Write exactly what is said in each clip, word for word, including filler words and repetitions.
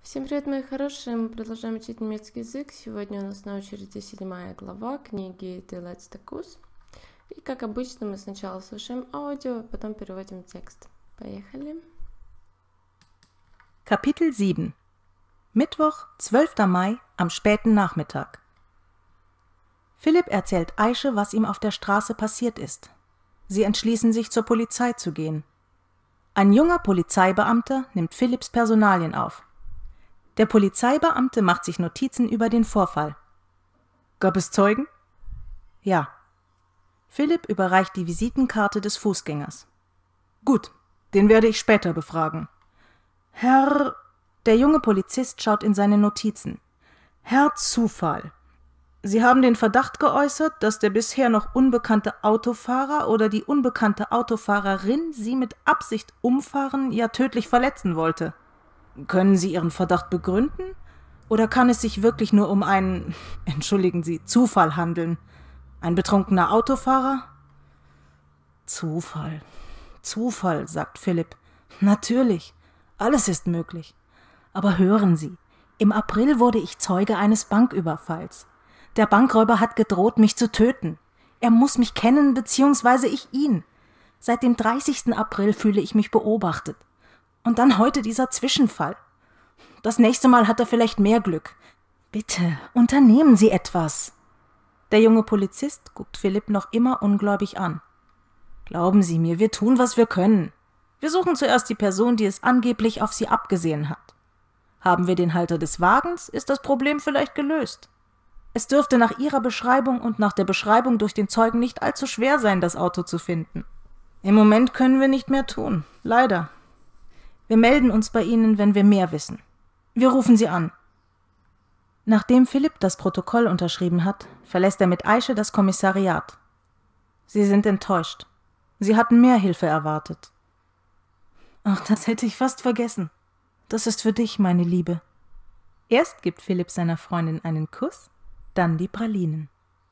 Всем привет, мои хорошие! Мы продолжаем учить немецкий язык. Сегодня у нас на очереди седьмая глава книги «Die letzte Kuss». И, как обычно, мы сначала слушаем аудио, потом переводим текст. Поехали! Kapitel sieben. Mittwoch, zwölfter Mai, am späten Nachmittag. Philipp erzählt Aische, was ihm auf der Straße passiert ist. Sie entschließen sich, zur Polizei zu gehen. Ein junger Polizeibeamter nimmt Philipps Personalien auf. Der Polizeibeamte macht sich Notizen über den Vorfall. Gab es Zeugen? Ja. Philipp überreicht die Visitenkarte des Fußgängers. Gut, den werde ich später befragen. Herr... Der junge Polizist schaut in seine Notizen. Herr Zufall. Sie haben den Verdacht geäußert, dass der bisher noch unbekannte Autofahrer oder die unbekannte Autofahrerin Sie mit Absicht umfahren, ja tödlich verletzen wollte. Können Sie Ihren Verdacht begründen? Oder kann es sich wirklich nur um einen, entschuldigen Sie, Zufall handeln? Ein betrunkener Autofahrer? Zufall. Zufall, sagt Philipp. Natürlich, alles ist möglich. Aber hören Sie, im April wurde ich Zeuge eines Banküberfalls. Der Bankräuber hat gedroht, mich zu töten. Er muss mich kennen, beziehungsweise ich ihn. Seit dem dreißigsten April fühle ich mich beobachtet. Und dann heute dieser Zwischenfall. Das nächste Mal hat er vielleicht mehr Glück. Bitte, unternehmen Sie etwas. Der junge Polizist guckt Philipp noch immer ungläubig an. Glauben Sie mir, wir tun, was wir können. Wir suchen zuerst die Person, die es angeblich auf Sie abgesehen hat. Haben wir den Halter des Wagens, ist das Problem vielleicht gelöst. Es dürfte nach Ihrer Beschreibung und nach der Beschreibung durch den Zeugen nicht allzu schwer sein, das Auto zu finden. Im Moment können wir nicht mehr tun, leider. Wir melden uns bei Ihnen, wenn wir mehr wissen. Wir rufen Sie an. Nachdem Philipp das Protokoll unterschrieben hat, verlässt er mit Aische das Kommissariat. Sie sind enttäuscht. Sie hatten mehr Hilfe erwartet. Ach, das hätte ich fast vergessen. Das ist für dich, meine Liebe. Erst gibt Philipp seiner Freundin einen Kuss, dann die Pralinen.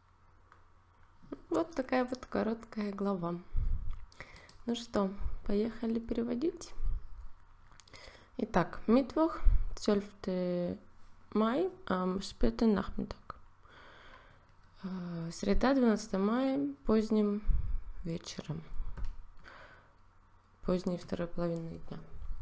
Вот такая вот короткая глава. Ну что, поехали переводить? Итак, Mittwoch, zwölfter Mai, am späten Nachmittag. Среда, двенадцатого мая, поздним вечером. Поздней второй половины дня.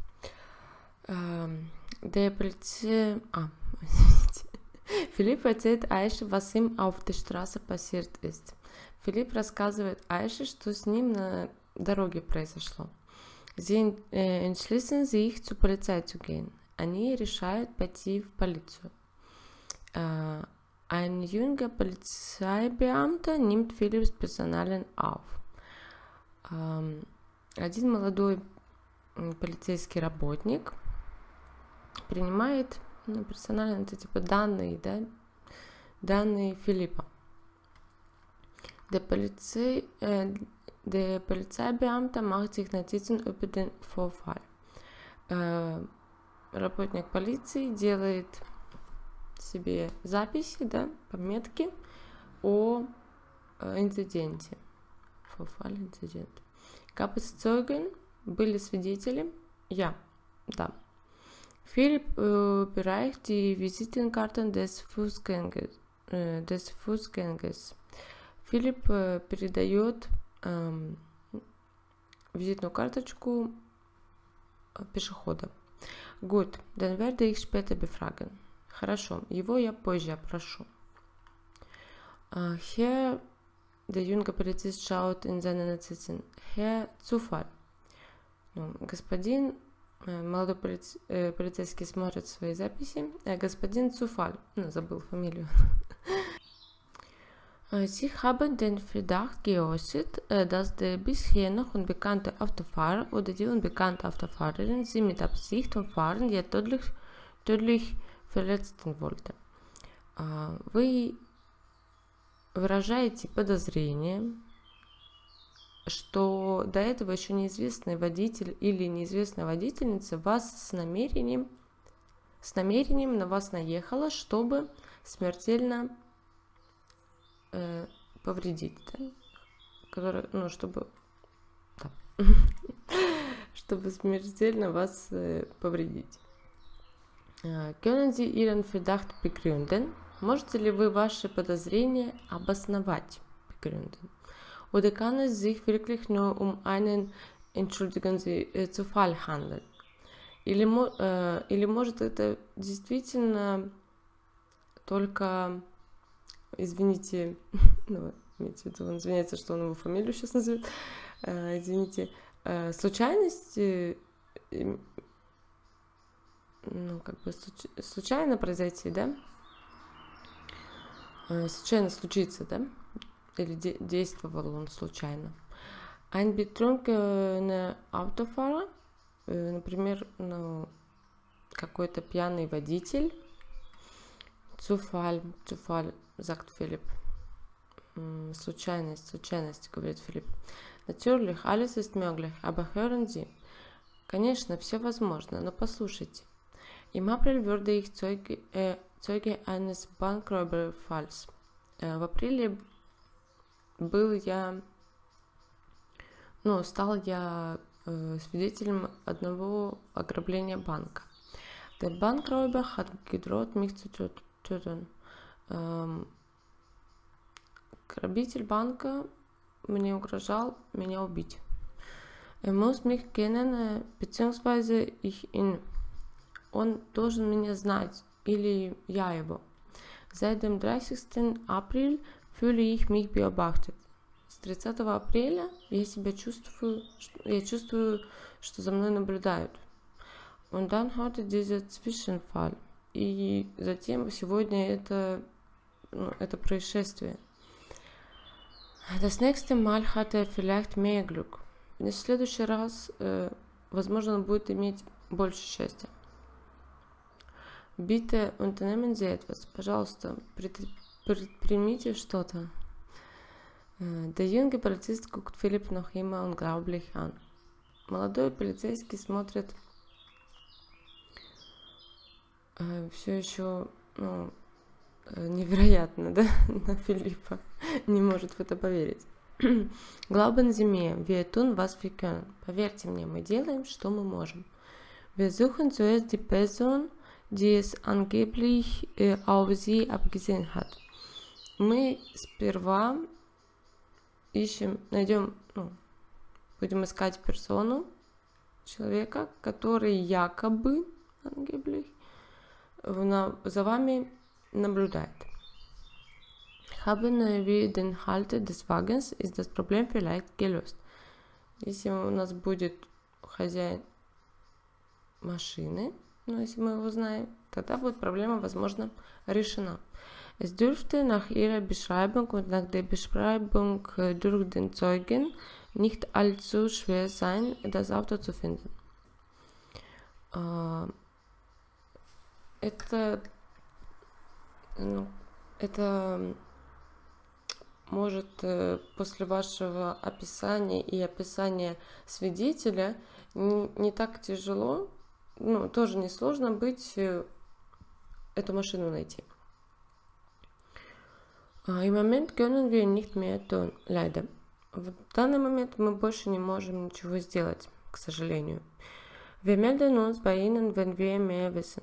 Der Polizei... Ah, Philipp erzählt Aische, was ihm auf der Straße passiert ist. Philipp рассказывает Aische, что с ним на дороге произошло. Sie äh, entschließen sich, zur Polizei zu gehen. Они решают пойти в полицию. Äh, ein junger Polizeibeamter nimmt Philipps Personalien auf. Ähm, один молодой полицейский работник принимает, ну, персонально, это типа данные, да, данные Филиппа. Der Polizei, äh, Der Polizeibeamte macht sich Notizen über den Vorfall. Äh, работник полиции делает себе записи, да, пометки о äh, инциденте. Vorfall, инцидент. Gab es Zeugen? Были свидетели? Ja, да. Philipp äh, überreicht die Visitenkarten des Fußgängers. Äh, des Fußgängers. Philipp äh, передает эм, визитную карточку пешехода. Gut, dann werde ich später befragen. Хорошо, его я позже опрошу. Äh, Herr, der junge Polizist schaut in seine Notizen. Herr Zufall. Ну, господин, э, молодой полиц, э, полицейский смотрит свои записи. Э, господин Zufall, ну, забыл фамилию. Sie haben den Verdacht geäußert, dass der bisher noch unbekannte Autofahrer oder die unbekannte Autofahrerin Sie mit Absicht umfahren, ja tödlich, tödlich verletzen wollte. Вы выражаете подозрение, что до этого еще неизвестный водитель или неизвестная водительница вас с намерением, с намерением на вас наехала, чтобы смертельно повредить, да? Который, ну, чтобы, да. чтобы смертельно вас повредить. Können Sie Ihren Verdacht begründen? Можете ли вы ваши подозрения обосновать, begründen? Oder kann es sich wirklich nur um einen, entschuldigen Sie, äh, Zufall handeln? Или, äh, или может это действительно только, извините, ну, имейте в виду, он извиняется, что он его фамилию сейчас назовет, э, извините, э, случайность, э, ну, как бы случ- случайно произойти, да? Э, случайно случится, да? Или де- действовал он случайно. Ein betrunkener Autofahrer, э, например, ну, какой-то пьяный водитель. Zufall, Zufall, sagt Philipp. М, Случайность, случайность, говорит Филипп. Natürlich, alles ist möglich, aber hören Sie. Конечно, все возможно, но послушайте. Im April wurde ich Zeuge, äh, Zeuge eines Bankräuberfalls. Äh, в апреле был я, ну, стал я äh, свидетелем одного ограбления банка. Der Bankräuber hat gedroht, mich zu töten. Ähm, грабитель банка мне угрожал меня убить. Er muss mich kennen, äh, beziehungsweise ich ihn. Он должен меня знать, или я его. Seit dem dreißigsten April fühle ich mich beobachtet. С тридцатого апреля я себя чувствую, я чувствую, что за мной наблюдают. Und dann heute dieser Zwischenfall. И затем сегодня это, ну, это происшествие. Das nächste Mal hat er vielleicht mehr Glück. В следующий раз, э, возможно, он будет иметь больше счастья. Bitte unternehmen Sie etwas. Пожалуйста, предпримите что-то. Der junge Polizist guckt Philipp noch immer unglaublich an. Молодой полицейский смотрит э, все еще, ну, невероятно, да, на Филиппа. Не может в это поверить. Glauben Sie mir, wir tun, was wir können. Поверьте мне, мы делаем, что мы можем. Wir suchen zuerst die Person, die es angeblich äh, auf Sie abgesehen hat. Мы сперва ищем, найдем, ну, будем искать персону, человека, который якобы, angeblich, за вами наблюдает. Haben wir den Halter des Wagens, ist das Problem vielleicht gelöst. Если у нас будет хозяин машины, ну, если мы его знаем, тогда будет проблема, возможно, решена. Es dürfte nach ihrer Beschreibung und nach der Beschreibung durch den Zeugen nicht allzu schwer sein, das Auto zu finden. Это, ну, это может после вашего описания и описания свидетеля не, не так тяжело, ну, тоже несложно быть, эту машину найти. Im Moment können wir nicht mehr tun, leider. В данный момент мы больше не можем ничего сделать, к сожалению. Wir melden uns bei Ihnen, wenn wir mehr wissen.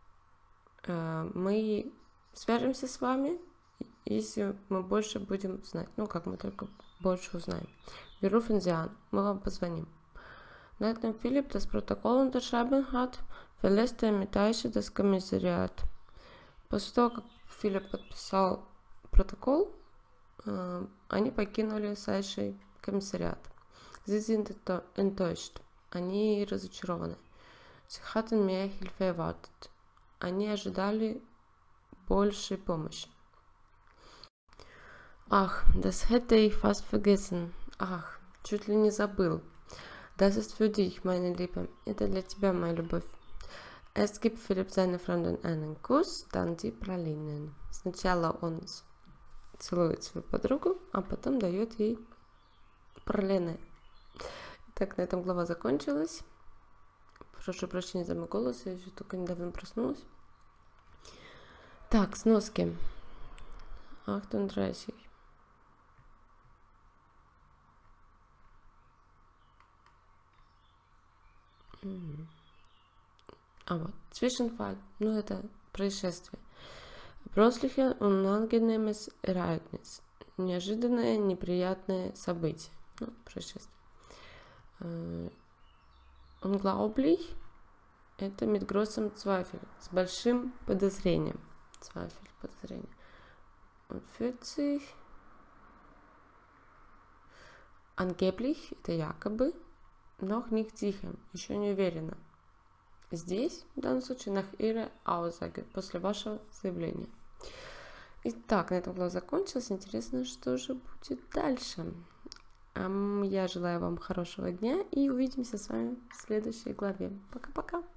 Мы свяжемся с вами, если мы больше будем знать. Ну, как мы только больше узнаем. Wir rufen Sie an. Мы вам позвоним. Nachdem Philipp das Protokoll unterschrieben hat, verlässt er mit Aisha das Kommissariat. После того, как Филипп подписал протокол, они покинули с Айшей комиссариат. Sie sind enttäuscht. Они разочарованы. Sie hatten mehr Hilfe erwartet. Они ожидали большей помощи. Ach, das hätte ich fast vergessen. Ах, чуть ли не забыл. Das ist für dich, meine Liebe. Это для тебя, моя любовь. Erst gibt Philipp seiner Freundin einen Kuss, dann die Pralinen. Сначала он целует свою подругу, а потом дает ей пралины. Так, на этом глава закончилась. Прошу прощения за мой голос, я еще только недавно проснулась. Так, сноски. achtunddreißig. А вот, Zwischenfall, ну это происшествие. Plötzliche unangenehmes Ereignis. Неожиданное, неприятное событие. Ну, происшествие. Unglaublich – это mit großem Zweifel, с большим подозрением. Zweifel, подозрение. Und vierzig. Angeblich – это якобы, noch nicht sicher, еще не уверена. Здесь, в данном случае, nach ihrer Aussage, после вашего заявления. Итак, на этом глава закончилась. Интересно, что же будет дальше. Я желаю вам хорошего дня и увидимся с вами в следующей главе. Пока-пока.